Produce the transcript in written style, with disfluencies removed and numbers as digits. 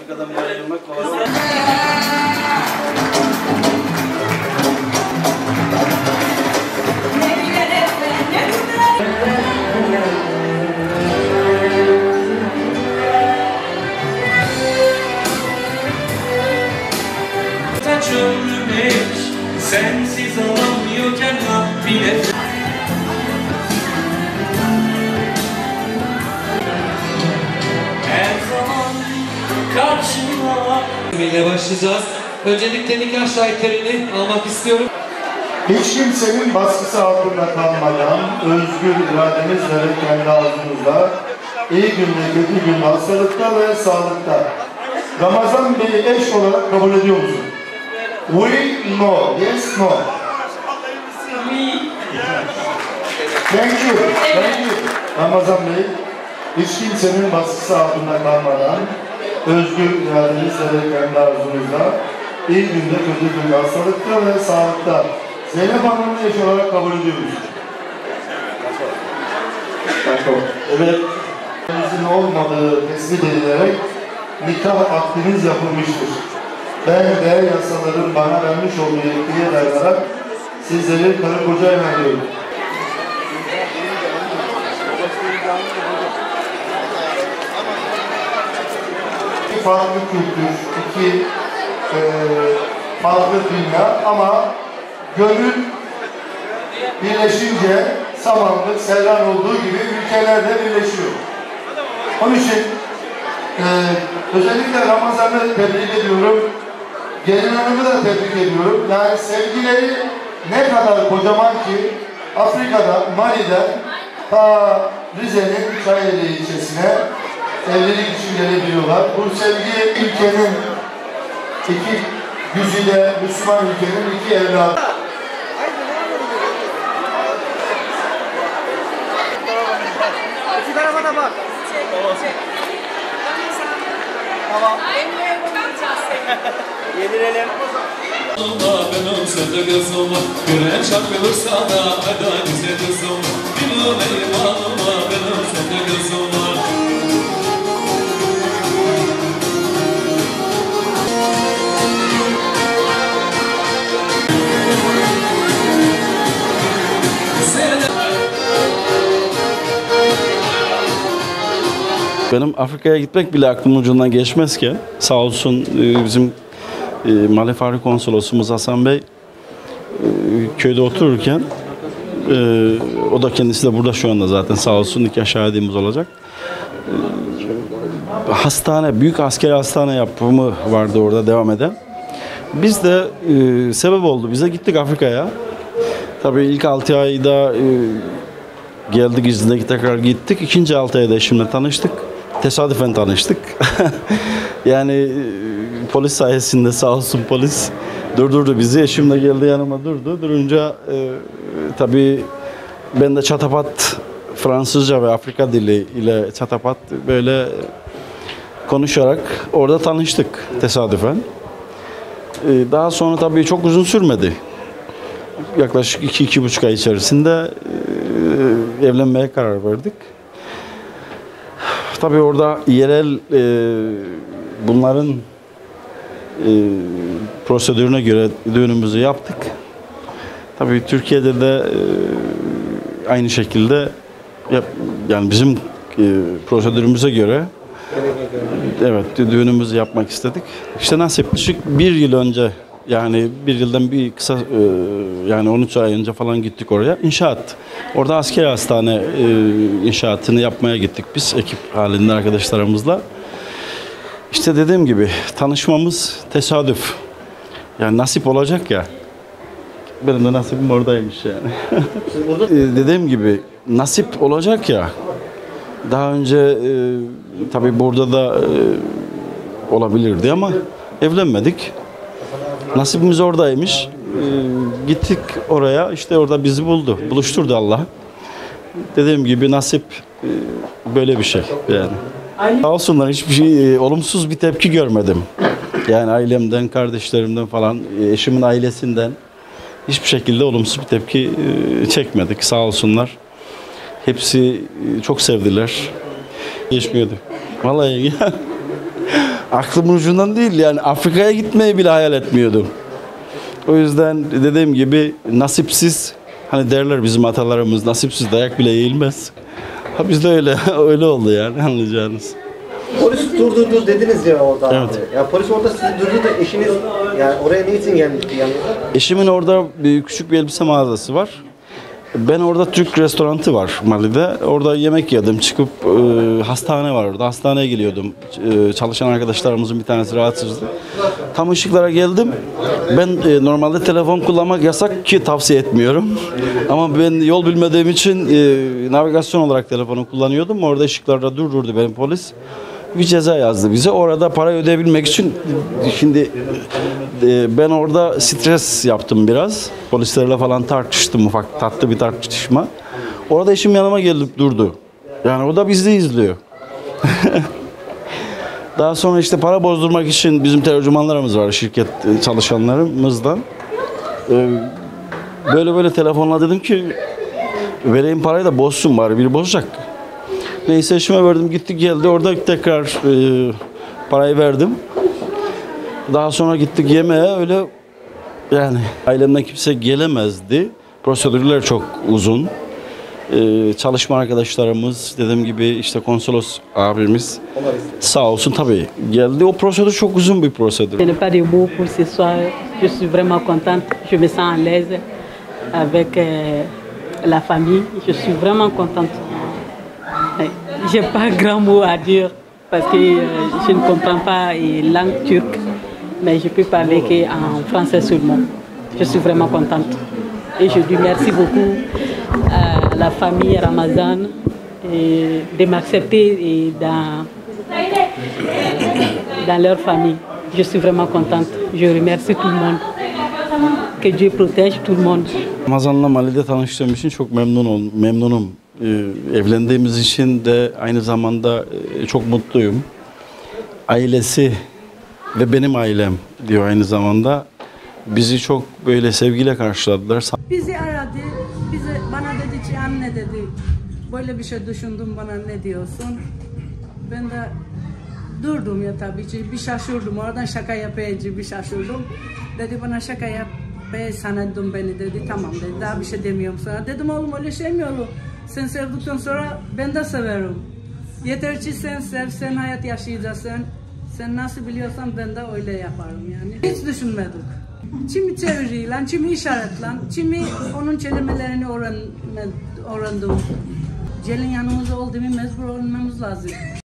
Afrika'dan ayrılmak kolay olmaz. Sensiz olamıyorken bile her zaman karşıma ile başlayacağız. Öncelikle nikah şahitlerini almak istiyorum. Hiç kimsenin baskısı altında kalmadan özgür iradenizle ve kendi ağzınızla iyi günde, kötü günde, hastalıkta ve sağlıkta Ramazan Bey'i eş olarak kabul ediyor musun? We no. Yes, no. Thank you. Thank you. Ramazan Bey, hiç kimsenin baskısı altında kalmadan özgür iradenizle ve kendi arzunuzla iyi günde, kötü günde, hastalıkta ve sağlıkta Zeynep Hanım'ı eş olarak kabul ediyoruz. Evet. Sizin olmadığı tespit edilerek nikah akdiniz yapılmıştır. Ben de yasaların bana vermiş olduğu yetkiye dayanarak sizleri karı koca ilan ediyorum. İki farklı kültür, iki farklı dünya ama gönül birleşince samanlık, serran olduğu gibi ülkelerde birleşiyor. Onun için özellikle Ramazan'ı tebrik ediyorum. Gelin Hanım'ı da tebrik ediyorum. Yani sevgileri ne kadar kocaman ki Afrika'da, Mali'den ta Rize'nin Çayeli ilçesine evlilik için gelebiliyorlar. Bu sevgi ülkenin iki güzide, Müslüman ülkenin iki evladı. İki tarafa da bak. Tamam. Yedirelim. benim sende gözüm gören çarpılırsa da eda güzel kızım bilmem eyvallah benim sende gözüm Benim Afrika'ya gitmek bile aklımın ucundan geçmezken sağ olsun bizim Mali Fahri Konsolosumuz Hasan Bey köyde otururken o da kendisi de burada şu anda zaten sağ olsun nikah şahidimiz olacak. Hastane, büyük askeri hastane yapımı vardı orada devam eden. Biz de sebep oldu. Bize gittik Afrika'ya. Tabii ilk 6 ayda geldik izindeki tekrar gittik. İkinci 6 ayda eşimle tanıştık. Tesadüfen tanıştık. Yani polis sayesinde sağ olsun polis durdurdu bizi. Eşim de geldi yanıma durdu. Durunca tabii ben de çatapat Fransızca ve Afrika dili ile çatapat böyle konuşarak orada tanıştık tesadüfen. Daha sonra tabii çok uzun sürmedi. Yaklaşık 2-2,5 ay içerisinde evlenmeye karar verdik. Tabii orada yerel bunların prosedürüne göre düğünümüzü yaptık. Tabii Türkiye'de de aynı şekilde yani bizim prosedürümüze göre evet düğünümüzü yapmak istedik. İşte nasip bir yıl önce yani bir yıldan bir kısa yani 13 ay önce falan gittik oraya. İnşaat. Orada askeri hastane inşaatını yapmaya gittik biz ekip halinde arkadaşlarımızla. İşte dediğim gibi tanışmamız tesadüf. Yani nasip olacak ya. Benim de nasibim oradaymış yani. Dediğim gibi nasip olacak ya. Daha önce tabii burada da olabilirdi ama evlenmedik. Nasibimiz oradaymış. Gittik oraya, işte orada bizi buldu. Buluşturdu Allah. Dediğim gibi nasip böyle bir şey yani. Sağ olsunlar hiçbir şey, olumsuz bir tepki görmedim. Yani ailemden, kardeşlerimden falan, eşimin ailesinden hiçbir şekilde olumsuz bir tepki çekmedik. Sağ olsunlar. Hepsi çok sevdiler. Geçmiyordu. Vallahi Aklımın ucundan değil yani Afrika'ya gitmeyi bile hayal etmiyordum. O yüzden dediğim gibi nasipsiz, hani derler bizim atalarımız, nasipsiz dayak bile yiyilmez. Ha bizde öyle öyle oldu yani, anlayacağınız. Polis durdurdu dediniz ya orada. Evet. Abi. Ya polis orada sizi durdurdu, eşiniz yani oraya ne için gelmişti yanınıza? Eşimin orada küçük bir elbise mağazası var. Ben orada Türk restoranı var Mali'de. Orada yemek yedim. Çıkıp hastane var orada. Hastaneye geliyordum. Çalışan arkadaşlarımızın bir tanesi rahatsızdı. Tam ışıklara geldim. Ben normalde telefon kullanmak yasak ki tavsiye etmiyorum. Ama ben yol bilmediğim için navigasyon olarak telefonu kullanıyordum. Orada ışıklarda durdurdu benim polis. Bir ceza yazdı bize. Orada para ödeyebilmek için şimdi ben orada stres yaptım biraz. Polislerle falan tartıştım, ufak tatlı bir tartışma. Orada eşim yanıma gelip durdu. Yani o da bizi izliyor. Daha sonra işte para bozdurmak için bizim tercümanlarımız var, şirket çalışanlarımızdan. Böyle telefonla dedim ki vereyim parayı da bozsun bari, biri bozacak. Neyse eşime verdim, gitti geldi, orada tekrar parayı verdim. Daha sonra gittik yemeğe, öyle yani ailemden kimse gelemezdi. Prosedürler çok uzun. Çalışma arkadaşlarımız, dediğim gibi işte konsolos abimiz sağ olsun tabii geldi. O prosedür çok uzun bir prosedür. Ce n'est pas des mots pour ce soir. Je suis vraiment contente. Je me sens à l'aise avec la famille. Je suis vraiment contente. J'ai pas grand mot à dire parce que je ne comprends pas la langue turque, mais je peux parler qu'en français seulement. Je suis vraiment contente. Et je dis merci beaucoup à la famille Ramazan de m'accepter dans leur famille. Je suis vraiment contente. Je remercie tout le monde. Que Dieu protège tout le monde. Ramazan'la Mali'de tanıştığım için çok memnunum. Evlendiğimiz için de aynı zamanda çok mutluyum. Ailesi ve benim ailem diyor aynı zamanda. Bizi çok böyle sevgiyle karşıladılar. Bizi aradı, bana dedi ki anne dedi, böyle bir şey düşündüm, bana ne diyorsun? Ben de durdum ya tabii ki, bir şaşırdım, oradan şaka yapayınca bir şaşırdım. Dedi bana şaka yap, sanırdım beni dedi, tamam dedi, daha bir şey demiyorum sana. Dedim oğlum öyle şey mi olur? Sen sevdikten sonra ben de severim. Yeter ki sen sev, sen hayat yaşayacaksın. Sen nasıl biliyorsan ben de öyle yaparım yani. Hiç düşünmedik. Kimi çeviriyle, kimi işaretle, kimi onun kelimelerini öğrendim. Gelin yanımızda olduğunu mecbur olmamız lazım.